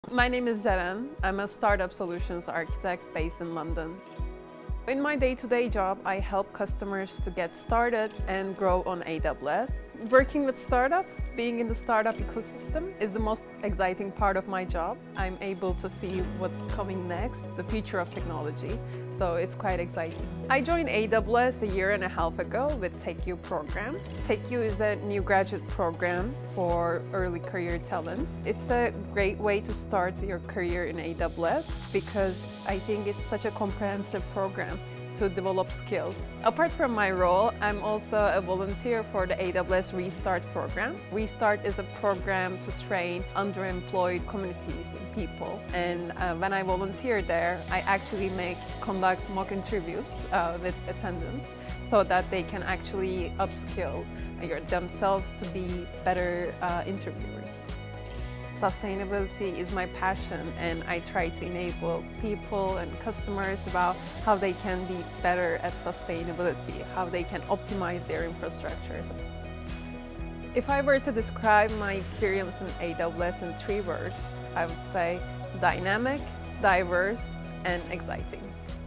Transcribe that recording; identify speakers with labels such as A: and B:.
A: My name is Ceren. I'm a startup solutions architect based in London. In my day-to-day job, I help customers to get started and grow on AWS. Working with startups, being in the startup ecosystem, is the most exciting part of my job. I'm able to see what's coming next, the future of technology, so it's quite exciting. I joined AWS a year and a half ago with TechU program. TechU is a new graduate program for early career talents. It's a great way to start your career in AWS because I think it's such a comprehensive program to develop skills. Apart from my role, I'm also a volunteer for the AWS Restart Program. Restart is a program to train underemployed communities and people. And when I volunteer there, I actually conduct mock interviews with attendants so that they can actually upskill themselves to be better interviewers. Sustainability is my passion, and I try to enable people and customers about how they can be better at sustainability, how they can optimize their infrastructures. If I were to describe my experience in AWS in 3 words, I would say dynamic, diverse, and exciting.